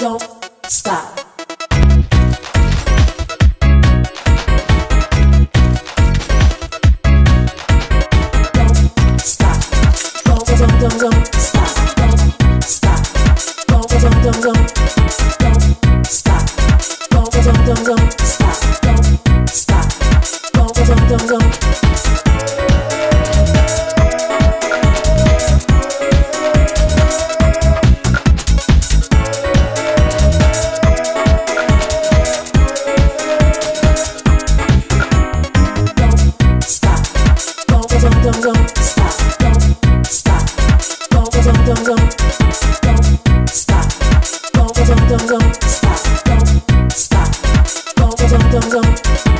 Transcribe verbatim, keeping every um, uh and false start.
don't stop. Don't stop. Don't, don't, don't, don't stop. Don't stop. Don't, don't, don't, don't. Don't stop. Don't, don't, don't, don't stop. Don't stop. Don't, don't, don't, don't. Don't stop, don't stop, don't don't don't don't don't stop, don't don't don't don't stop, don't stop, don't don't don't don't.